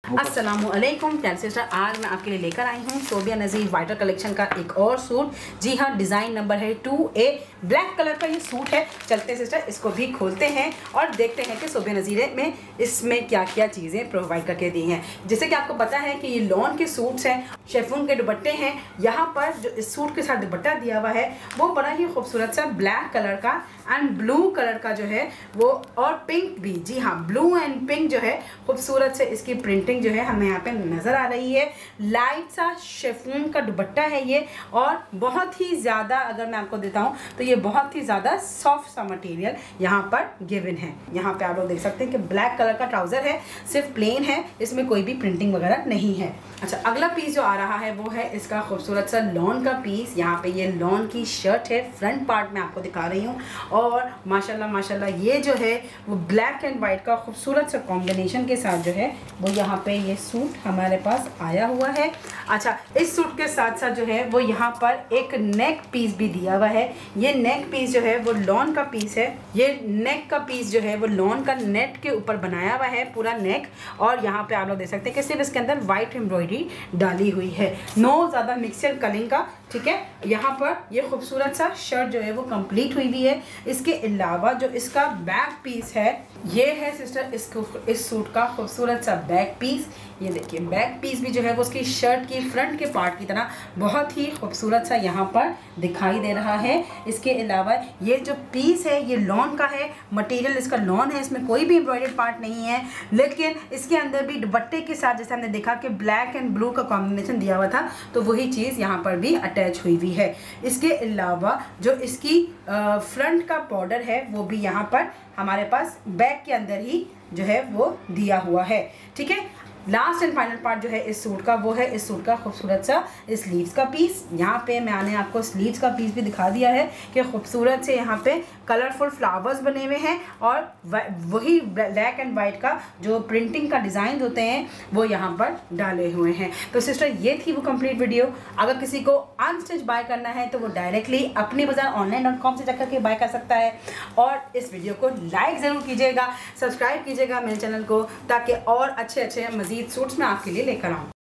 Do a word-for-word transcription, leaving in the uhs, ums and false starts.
अस्सलामुअलैकुम ten sister, आज मैं आपके लिए लेकर आई हूँ सोबिया नज़ीर वाइटर कलेक्शन का एक और सूट। जी हाँ, डिज़ाइन नंबर है टू ए। ब्लैक कलर का ये सूट है। चलते सिस्टर इसको भी खोलते हैं और देखते हैं कि सोबिया नज़ीर में इसमें क्या क्या चीज़ें प्रोवाइड करके दी हैं। जैसे कि आपको पता है कि ये लॉन के सूट्स हैं, शेफून के दुपट्टे हैं। यहाँ पर जो इस सूट के साथ दुपट्टा दिया हुआ है वो बड़ा ही खूबसूरत सा ब्लैक कलर का एंड ब्लू कलर का जो है वो, और पिंक भी। जी हाँ, ब्लू एंड पिंक जो है खूबसूरत से इसकी प्रिंटिंग जो है हमें यहाँ पे नज़र आ रही है। लाइट सा शेफून का दुपट्टा है ये, और बहुत ही ज़्यादा अगर मैं आपको देता हूँ तो ये बहुत ही ज़्यादा सॉफ्ट सा मटेरियल यहाँ पर गिवन है। यहाँ पे आप लोग देख सकते हैं कि ब्लैक कलर का ट्राउज़र है, सिर्फ प्लेन है, इसमें कोई भी प्रिंटिंग वगैरह नहीं है। अच्छा, अगला पीस जो आ रहा है वो है इसका खूबसूरत सा लॉन का पीस। यहाँ पे ये लॉन की शर्ट है, फ्रंट पार्ट में आपको दिखा रही हूँ। और माशाल्लाह माशाल्लाह ये जो है वो ब्लैक एंड वाइट का खूबसूरत सा कॉम्बिनेशन के साथ जो है वो यहाँ पे ये सूट हमारे पास आया हुआ है। अच्छा, इस सूट के साथ साथ जो है वो यहाँ पर एक नेक पीस भी दिया हुआ है। ये नेक पीस जो है वो लॉन का पीस है। ये नेक का पीस जो है वो लॉन का नेट के ऊपर बनाया हुआ है पूरा नेक। और यहाँ पे आप लोग देख सकते हैं कि सिर्फ इसके अंदर वाइट एम्ब्रॉयडरी डाली हुई है, नो ज़्यादा मिक्सर कलिंग का। ठीक है, यहाँ पर ये खूबसूरत सा शर्ट जो है वो कंप्लीट हुई हुई है। इसके अलावा जो इसका बैक पीस है ये है सिस्टर इसको इस सूट का खूबसूरत सा बैक पीस। ये देखिए, बैक पीस भी जो है वो उसकी शर्ट की फ्रंट के पार्ट की तरह बहुत ही खूबसूरत सा यहाँ पर दिखाई दे रहा है। इसके अलावा ये जो पीस है ये लॉन का है, मटेरियल इसका लॉन है, इसमें कोई भी एम्ब्रॉयडर्ड पार्ट नहीं है। लेकिन इसके अंदर भी दुपट्टे के साथ जैसे हमने देखा कि ब्लैक एंड ब्लू का कॉम्बिनेशन दिया हुआ था, तो वही चीज़ यहाँ पर भी अटैच हुई हुई है। इसके अलावा जो इसकी फ्रंट का बॉर्डर है वो भी यहाँ पर हमारे पास बैक के अंदर ही जो है वो दिया हुआ है। ठीक है, लास्ट एंड फाइनल पार्ट जो है इस सूट का वो है इस सूट का खूबसूरत सा स्लीव्स का पीस। यहाँ पे मैंने आपको स्लीव्स का पीस भी दिखा दिया है कि खूबसूरत से यहाँ पे कलरफुल फ्लावर्स बने हुए हैं, और वही ब्लैक एंड वाइट का जो प्रिंटिंग का डिज़ाइन होते हैं वो यहाँ पर डाले हुए हैं। तो सिस्टर ये थी वो कंप्लीट वीडियो। अगर किसी को अनस्टिच बाय करना है तो वो डायरेक्टली अपनी बाजार ऑनलाइन डॉट कॉम से जाकर के बाय कर सकता है। और इस वीडियो को लाइक ज़रूर कीजिएगा, सब्सक्राइब कीजिएगा मेरे चैनल को, ताकि और अच्छे अच्छे मज़ीद सूट्स मैं आपके लिए लेकर आऊँ।